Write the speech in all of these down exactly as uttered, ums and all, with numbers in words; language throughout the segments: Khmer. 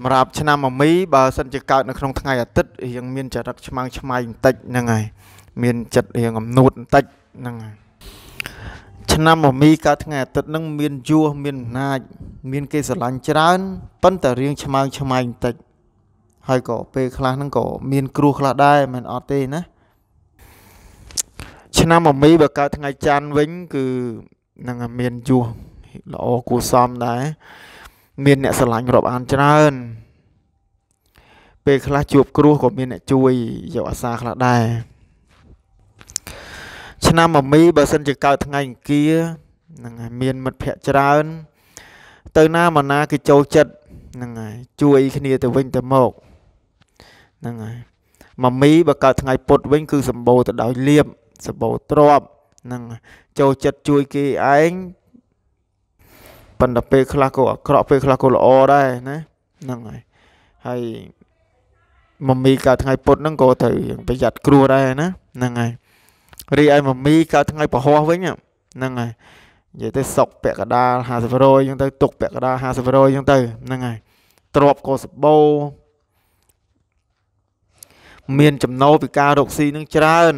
សម្រាប់ឆ្នាំមមីបើសិនជាកើតនៅក្នុងថ្ងៃអាទិត្យរៀងមានចរិតឆ្មាំងឆ្មៃបន្តិចហ្នឹងហើយមានចិត្តរៀងអំនួតបន្តិចហ្នឹងហើយឆ្នាំមមីកើតថ្ងៃអាទិត្យហ្នឹងមានយួរមានអំណាចមានគេស្រឡាញ់ច្រើនប៉ុន្តែរៀងឆ្មាំងឆ្មៃបន្តិចហើយក៏ពេលខ្លះហ្នឹងក៏មានគ្រោះខ្លះដែរមិនអត់ទេណាឆ្នាំមមីបើកើតថ្ងៃច័ន្ទវិញគឺនឹងមានយួរល្អគួរសមដែរមានអ្នកស្រឡាញ់រាប់អានច្រើនពេលខ្លះជួបគ្រោះក៏មានអ្នកជួយយកអាសាខ្លះដែរឆ្នាំមមីបើសិនជាកើតថ្ងៃអង្គារហ្នឹងហើយមានមិត្តភ័ក្តិច្រើនទៅណាមកណាគេចូលចិត្តហ្នឹងហើយជួយគ្នាទៅវិញទៅមកហ្នឹងហើយមមីបើកើតថ្ងៃពុធវិញគឺសម្បូរទៅដោយលៀបសម្បូរទ្រព្យហ្នឹងចូលចិត្តជួយគេឯងប៉ុន្តែពេលខ្លះក៏អាក្រក់ពេលខ្លះក៏ល្អដែរណាហ្នឹងហើយហើយមមីកើតថ្ងៃពុធហ្នឹងក៏ត្រូវប្រយ័ត្នគ្រោះដែរណាហ្នឹងហើយរីឯមមីកើតថ្ងៃពហុវិញហ្នឹងហើយនិយាយទៅសុកពាក់កដាលห้าสิบរយអញ្ចឹងទៅទុកពាក់កដាលห้าสิบរយអញ្ចឹងទៅហ្នឹងហើយទ្របក៏សម្បូរមានចំណូលពីការរកស៊ីនឹងច្រើន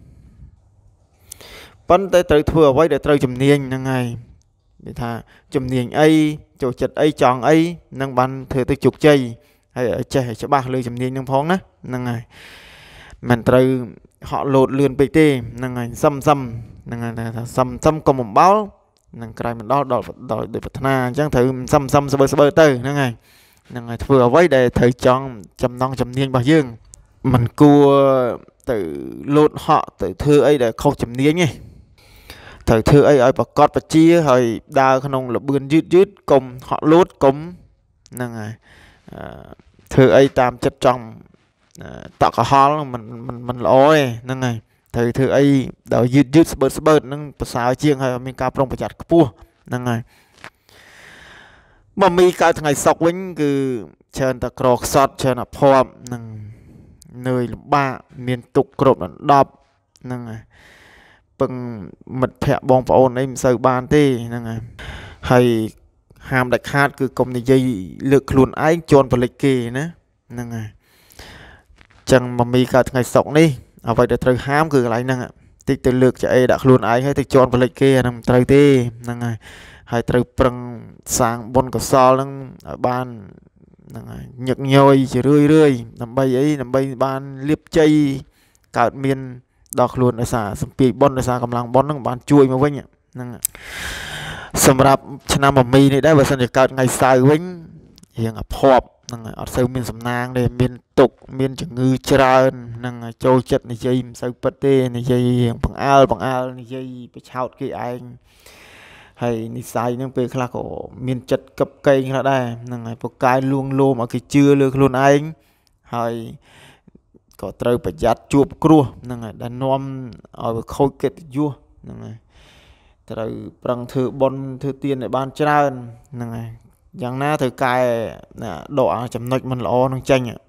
ប៉ុន្តែត្រូវធ្វើអ្វីដែលត្រូវជំនាញហ្នឹងហើយនិយាយថាជំនាញអីចូលចិត្តអីចង់អីនឹងបានធ្វើទៅជោគជ័យហើយចេះឲ្យច្បាស់លើជំនាញនឹងផងណាហ្នឹងហើយមិនត្រូវហក់លោតលឿនពេកទេហ្នឹងហើយសឹមសឹមហ្នឹងហើយថាសឹមសឹមកុំបំបល់នឹងក្រោយមិនដល់ដល់ដល់ដូចប្រាថ្នាអញ្ចឹងត្រូវសឹមសឹមស្បើស្បើទៅហ្នឹងហើយហ្នឹងហើយធ្វើអ្វីដែលត្រូវចង់ចំណងជំនាញរបស់យើងមិនគួរទៅលោតហក់ទៅធ្វើអីដែលខុសជំនាញទេត្រូវធ្វើអីឲ្យប្រកបបជាហើយដើរក្នុងលបឿនយឺតយឺតកុំហក់លោតកុំហ្នឹងហើយធ្វើអីតាមចិត្តចង់តក់កុហលមិនមិនមិនល្អទេហ្នឹងហើយត្រូវធ្វើអីដោយយឺតយឺតស្បើតស្បើតហ្នឹងប្រសើរជាងហើយមានការប្រុងប្រយ័ត្នខ្ពស់ហ្នឹងហើយមមីកើតថ្ងៃសុក្រវិញគឺច្រើនតែក្រខ្សត់ច្រើនអភ័ព្វហ្នឹងនឿយលំបាកមានទុកគ្រប់ដណ្ដប់ហ្នឹងហើយពឹងមិត្តភ័ក្តិបងប្អូនអីមិនសូវបានទេហ្នឹងហើយហើយហាមដាច់ខាតគឺកុំនិយាយលើកខ្លួនឯងជន់បលិចគេណាហ្នឹងហើយចឹងមមីកើតថ្ងៃសុក្រនេះអ្វីដែលត្រូវហាមគឺកន្លែងហ្នឹងតិចទៅលើកចឯដាក់ខ្លួនឯងហើយទៅជន់បលិចគេអាហ្នឹងមិនត្រូវទេហ្នឹងហើយហើយត្រូវប្រឹងសាងបុណ្យកុសលហ្នឹងឲ្យបានហ្នឹងហើយញឹកញយជារឿយរឿយដើម្បីអីដើម្បីបានលៀបជ័យកើតមានដល់ខ្លួនដោយសារសម្ពាយបុណ្យដោយសារកម្លាំងបុណ្យហ្នឹងបានជួយមកវិញហ្នឹងសម្រាប់ឆ្នាំមមីនេះដែរបើសិនជាកើតថ្ងៃសៅរ៍វិញរៀងអភ័ព្វហ្នឹងអត់សូវមានសំណាងទេមានទុកមានជំងឺច្រើនហ្នឹងចូលចិត្តនិយាយមិនសូវពិតទេនិយាយរៀងបង្អើលបង្អើលនិយាយបិឆោតគេឯងហើយនិស័យហ្នឹងពេលខ្លះក៏មានចិត្តកឹបកេងខ្លះដែរហ្នឹងហើយពូកែលួងលោមឲ្យគេជឿលើខ្លួនឯងហើយក៏ត្រូវប្រយ័ត្នជួបគ្រោះហ្នឹងហើយដែលនាំឲ្យវាខូចកិត្តិយសហ្នឹងហើយត្រូវប្រឹងធ្វើបុណ្យធ្វើទានឲ្យបានច្រើនហ្នឹងហើយយ៉ាងណាត្រូវកែដកចំណុចមិនល្អនឹងចេញ